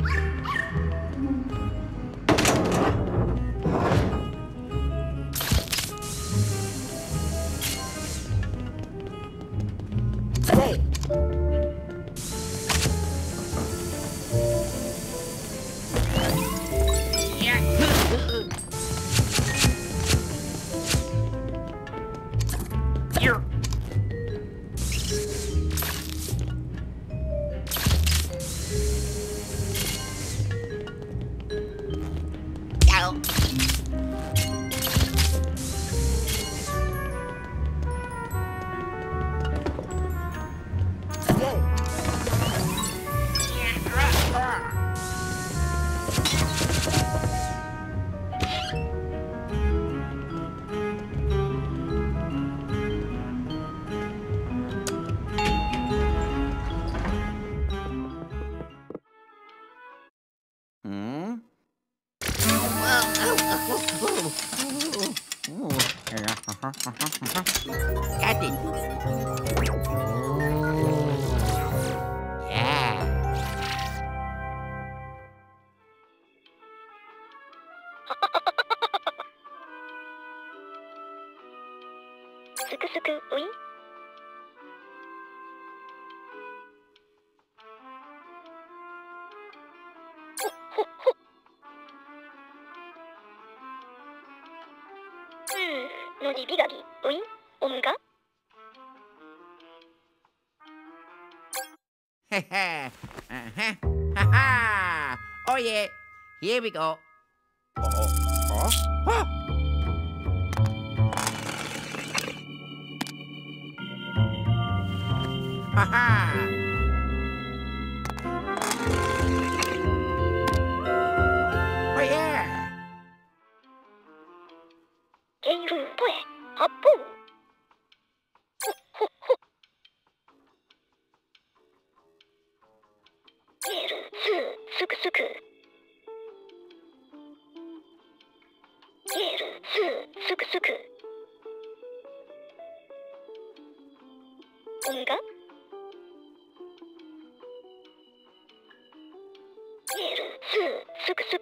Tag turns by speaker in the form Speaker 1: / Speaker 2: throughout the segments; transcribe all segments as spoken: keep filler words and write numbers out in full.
Speaker 1: Got it. Yeah.
Speaker 2: すくすくウィン。ほっほっほっ。うん、のじびがぎウィン。おむが。
Speaker 1: Haha. Uh-huh. Ha-ha. Oh yeah. Here we go. Oh, oh, oh. Oh. Ha-ha. Oh yeah.
Speaker 2: ゲイルンポエ発砲。ほっほっほっ。ゲールンツーすくすく。ゲールンツーすくすく。おむが。ゲールンツーすくすく。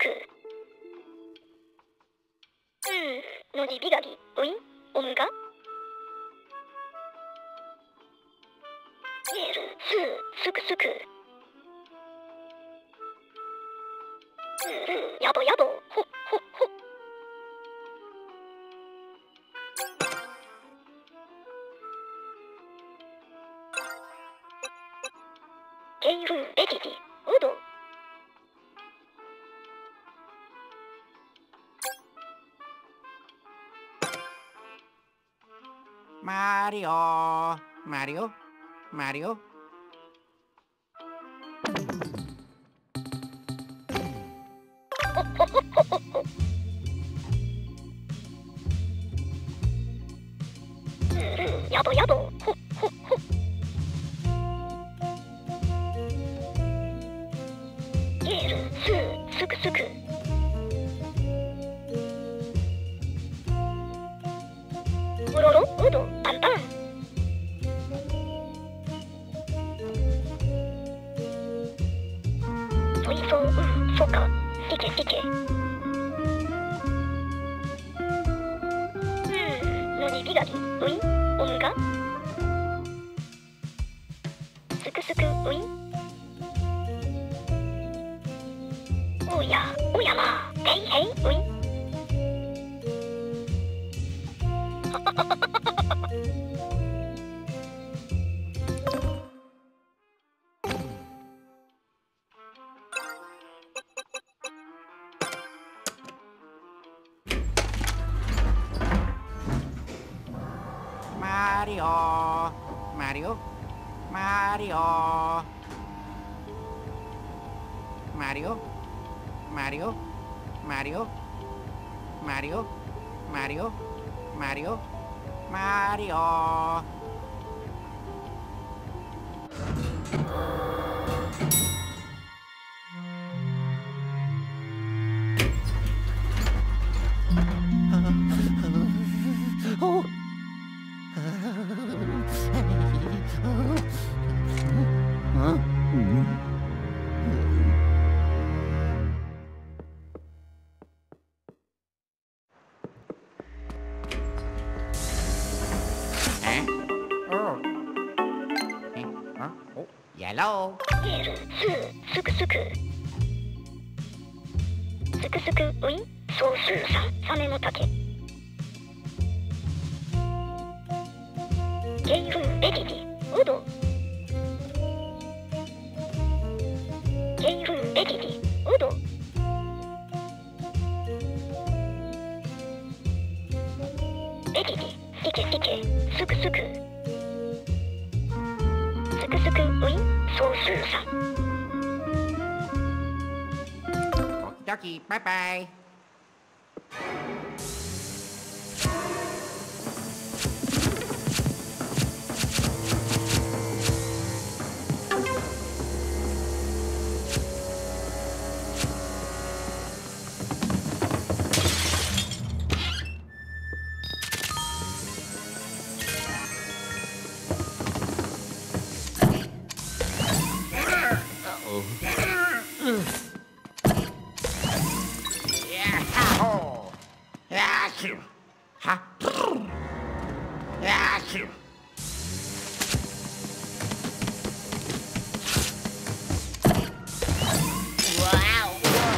Speaker 2: うん、のじびがぎウィン。おむが。ゲールンツーすくすく。うんうん、やぼやぼ。ほっほっほっ。ゲイルンベジティウド。
Speaker 1: Mario. Mario. Mario.
Speaker 2: うん、やぼやぼ。ほっほっほっ。ゲールンツーすくすく。ウロロウドパンパン。ソイソウソカシケシケ。うんのじびがぎウィン。おむが。すくすくウィン。おやおやまヘイヘイウィン。
Speaker 1: Mario. Mario. Mario. Mario. Mario. Mario. Mario. Mario. Mario. Mario. Oh. Huh? Hello.
Speaker 2: エールスーすくすくすくすくウィンソースーさんサメの竹ゲイフンベリディオドゲイフンベリディオドベリディスケスケすくすくすくすくウィンソースーさん
Speaker 1: Okie dokie. Bye bye. Ha! Achoo! Wow!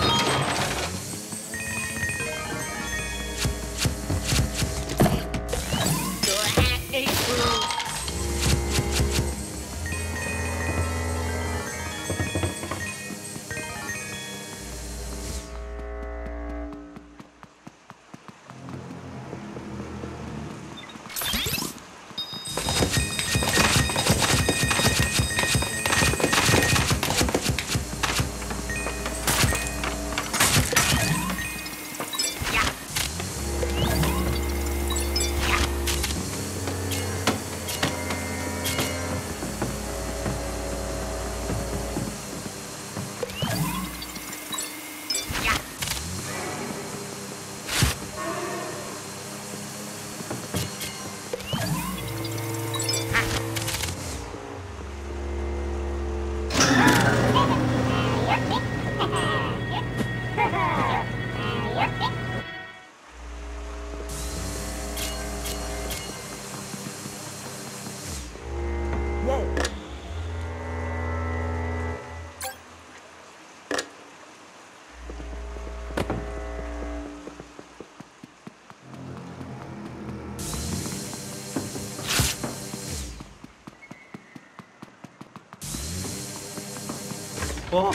Speaker 1: Oh.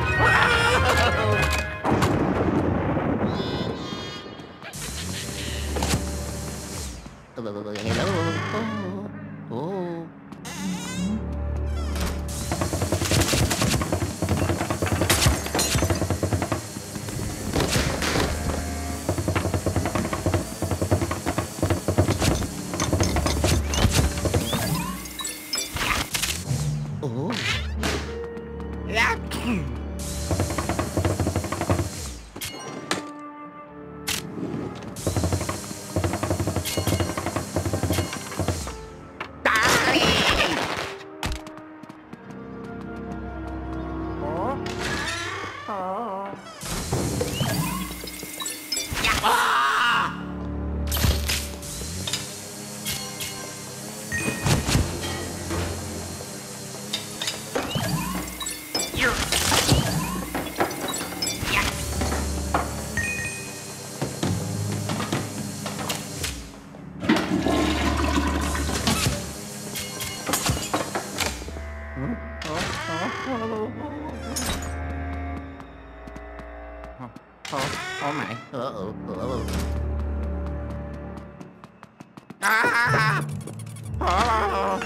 Speaker 1: Hello. Oh. Oh. Oh. Yeah. Oh my. Uh-oh. Uh-oh. Ah! Oh!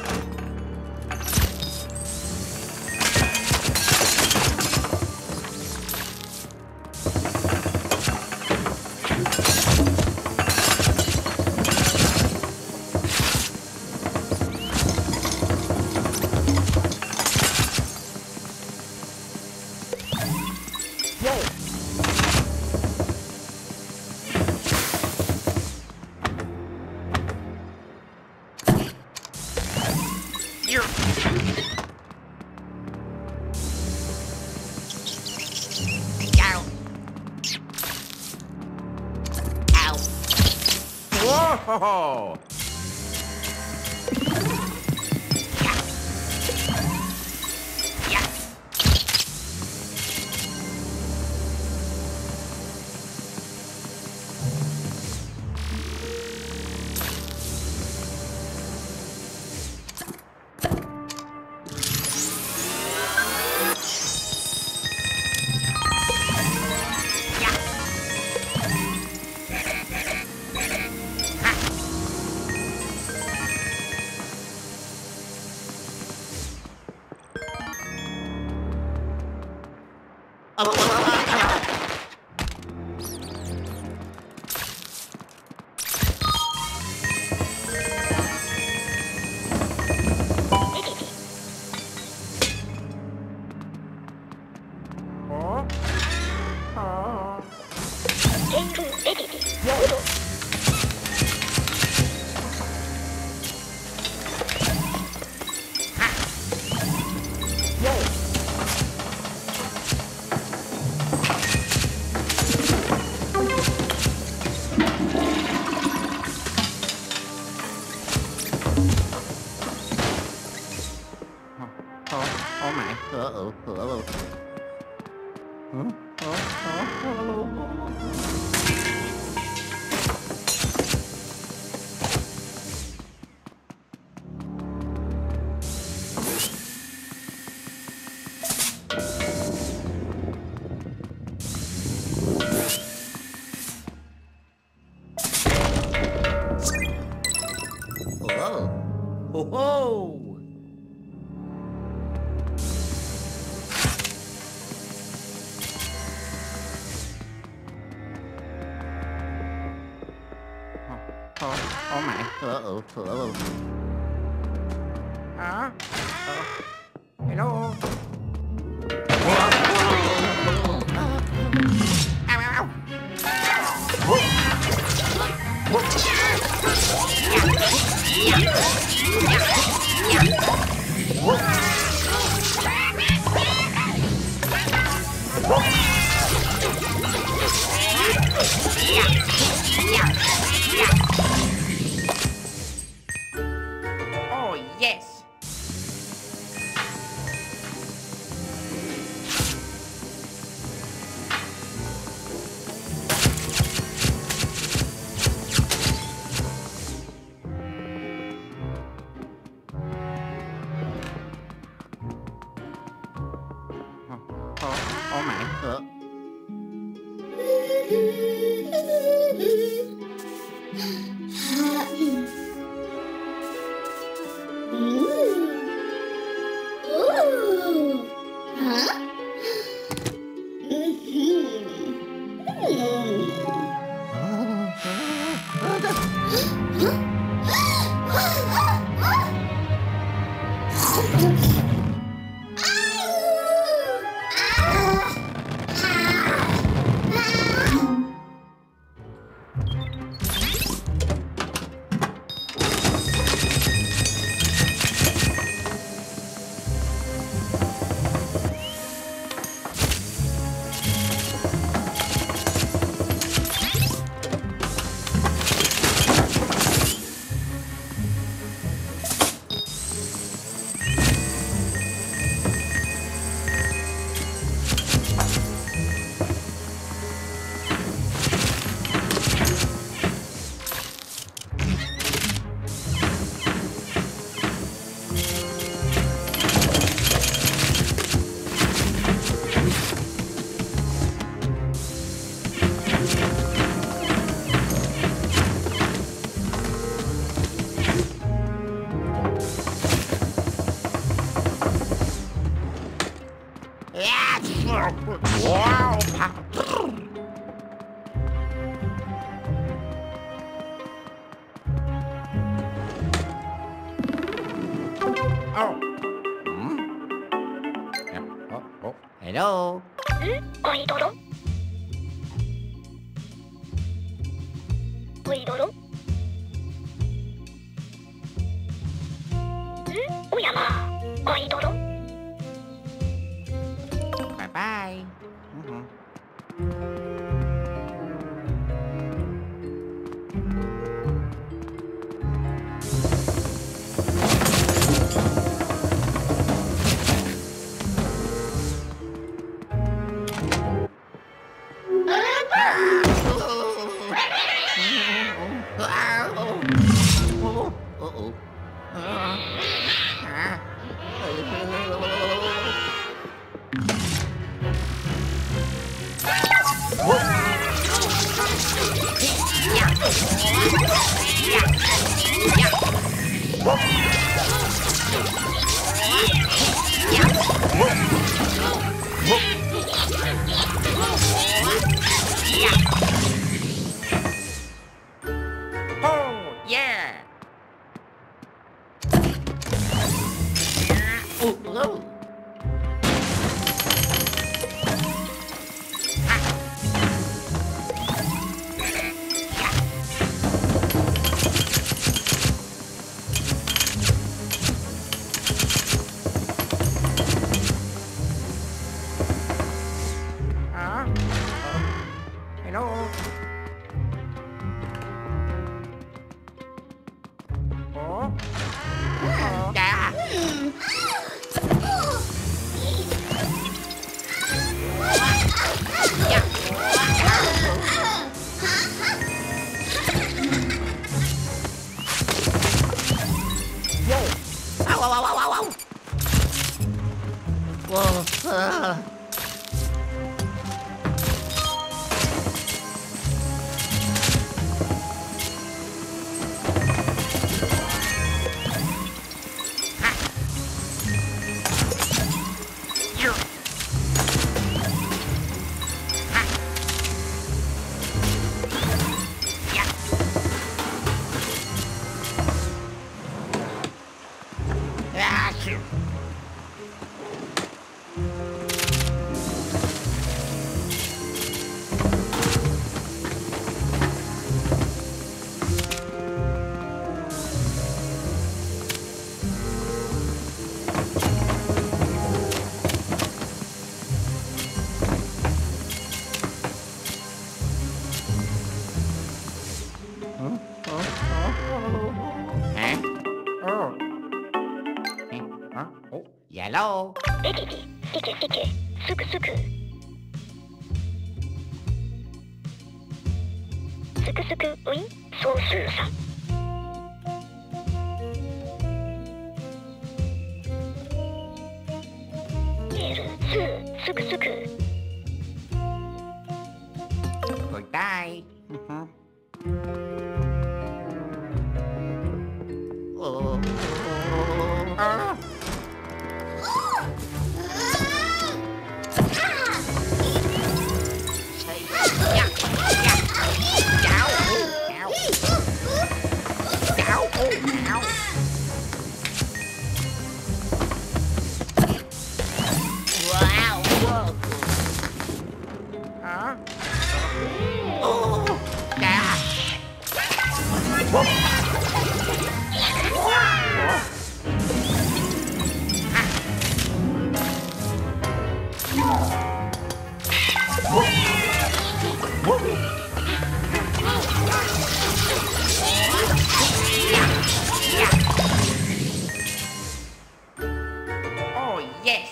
Speaker 1: Whoa! Hả? Hello. Ao ao ao. Oh yes. Ô mẹ cửa. Wow. Oh. Hmm? Yeah. Oh, oh. Hello.
Speaker 2: Hmm? Oi, Dodo. Oi, Dodo. Hmm? Oyama. Oi, Dodo.
Speaker 1: Bye bye. Mm-hmm. Alo. Ủa? Ủa? Chà. Dạ. Wow. Wow, wow, wow, wow, wow. Wow. À. Hello.
Speaker 2: エリリ、リケリケ、すくすく。すくすくウィン、ソースーさん。エルツー、すくすく。
Speaker 1: Goodbye. Oh. Ah. Oh, yes.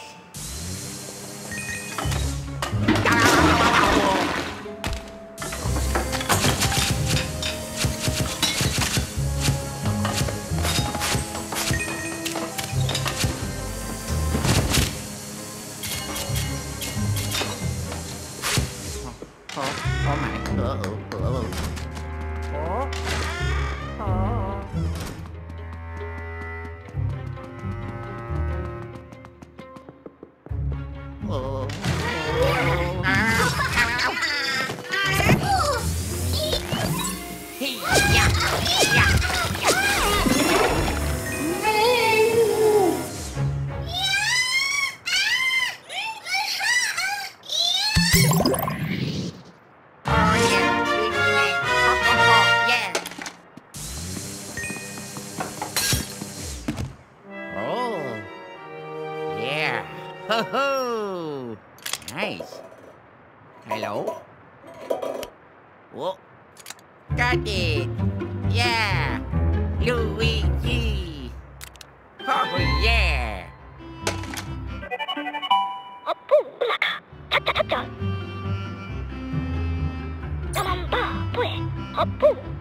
Speaker 1: Có có mày cửa ừ cửa ừ. Ủa? Ờ. Ờ. À. Hi ya ya ya. Ho ho! Nice. Hello? Whoa. Got it! Yeah! Luigi! Oh yeah!
Speaker 2: アップンブラカ、チャッチャチャッチャ。タマンバーポエ、アップン。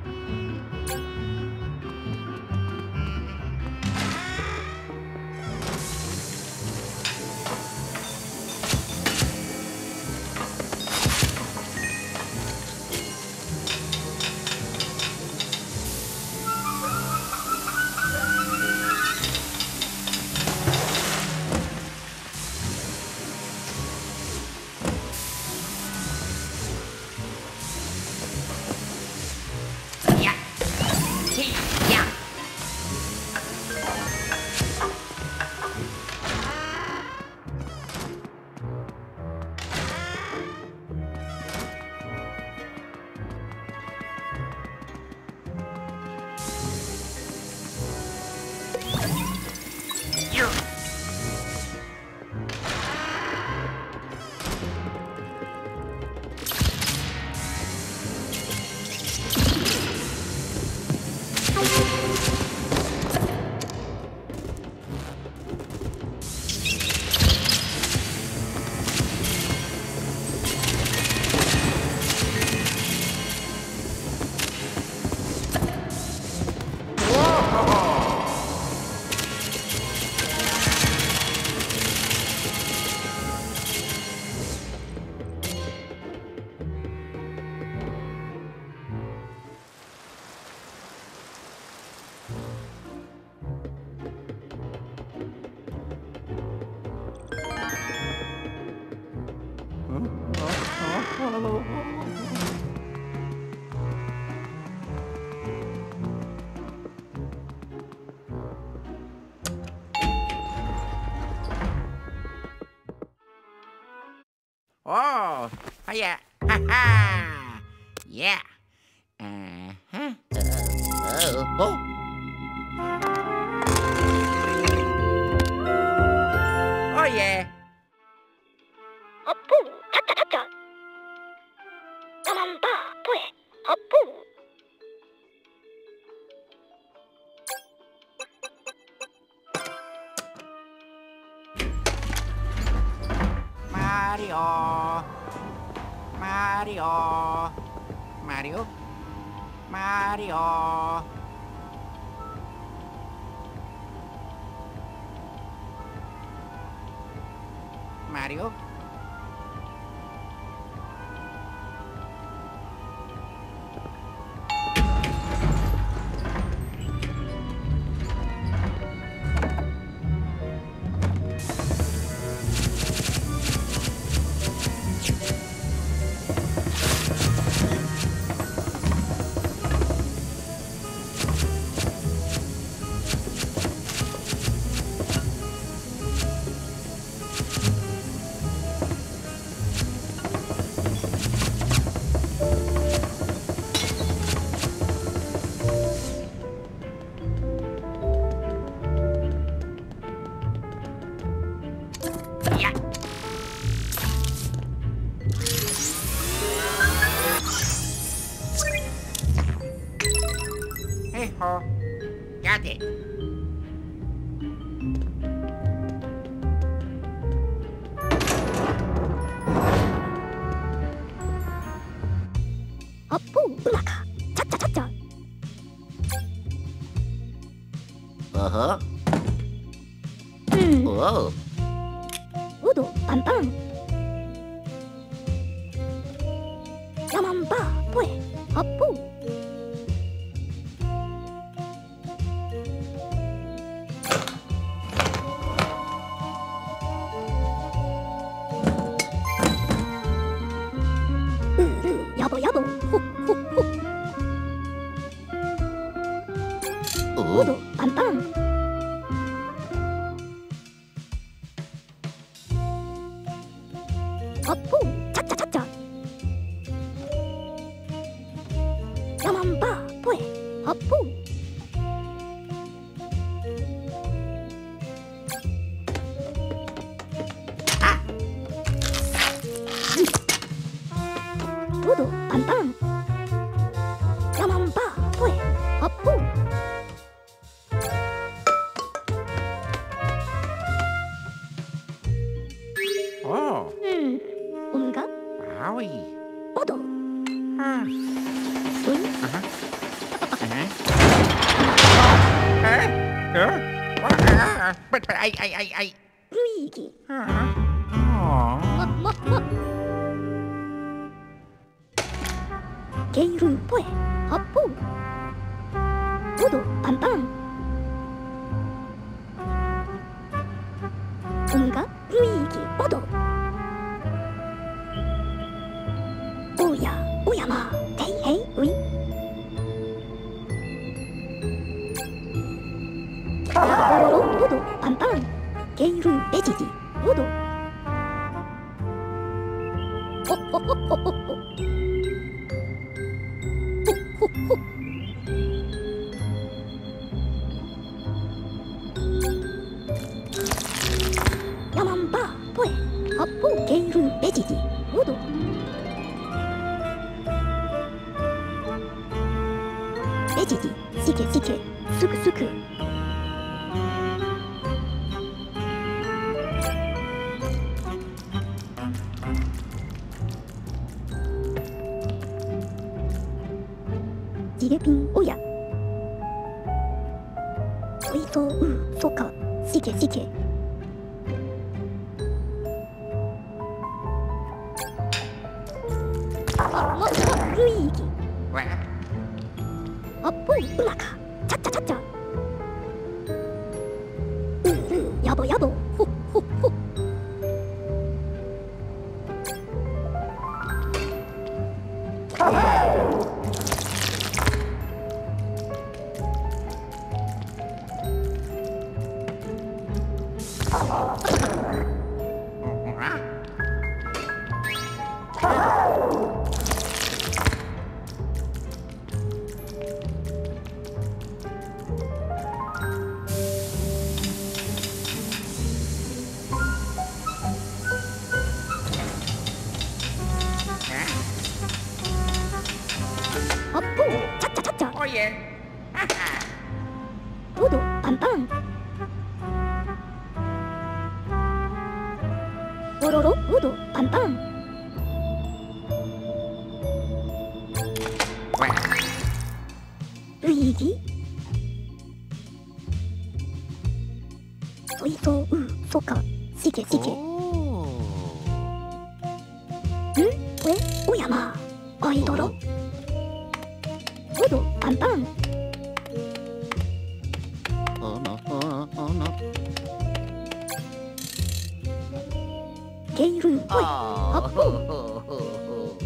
Speaker 1: Oh, yeah. Ha ha. Yeah. Uh-huh. Uh, oh. Oh, yeah.
Speaker 2: 아뿡 차차차차 나만 봐 뭐해 아뿡
Speaker 1: Mario. Mario. Mario. Mario. Mario. Hey ho. Got it.
Speaker 2: 아뿡 음악아 차차차차
Speaker 1: Uh-huh.
Speaker 2: 음
Speaker 1: Whoa.
Speaker 2: 우도 빵빵 나만 봐 뭐해 아뿡 으르 여보 여보 훅훅훅
Speaker 1: Ooh.
Speaker 2: 우도 빵빵 아뿡 차차차차 나만 봐 뭐해 아뿡 우도 빵빵 나만 봐 뭐해 아뿡
Speaker 1: Oh.
Speaker 2: 음 온가
Speaker 1: Wowie.
Speaker 2: 우도
Speaker 1: Huh.
Speaker 2: 응
Speaker 1: Uh-huh. Uh-huh. Huh? Huh? What? Uh, but, but I, I, I, I.
Speaker 2: 루이기
Speaker 1: Uh-huh. Oh.
Speaker 2: 뭐뭐뭐 게이루 뭐해 아뿡 우도 빵빵 온가 루이기 우도 오야 오야마 데이헤이 우이 오 우도 빵빵 게이루 베지지 우도 호호호호호 호호호 나만 봐 뭐해 아뿌 게이루 베지지 우도 베지지 시케 시케 스크스크 지레핑 오야 토이토 우 소카 시케 시케 뭐 루이기
Speaker 1: What?
Speaker 2: 아뿌 음악아 차차차차 으르 여보 여보 훅훅훅 アッポーチャッチャチャッチャ
Speaker 1: Oye. Jaja.
Speaker 2: ドドパンパンオロロドドパンパン
Speaker 1: Bueno.
Speaker 2: ルイージソイソウソカシケシケ
Speaker 1: Oh.
Speaker 2: えおやまアイドロドドパンパン
Speaker 1: Oh no, oh no, oh no.
Speaker 2: ゲイルンぽい
Speaker 1: Oh.
Speaker 2: Apo.
Speaker 1: Ho, ho, ho.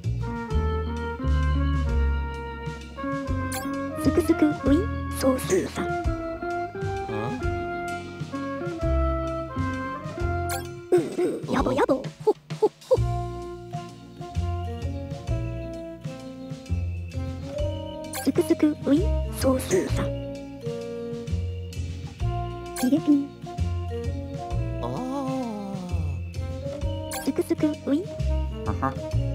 Speaker 2: すくすくウイソースーさん
Speaker 1: Huh?
Speaker 2: ううやぼやぼほっほっほすくすくウイソースーさんピレピン
Speaker 1: Oh.
Speaker 2: すくすくウイ
Speaker 1: Uh-huh.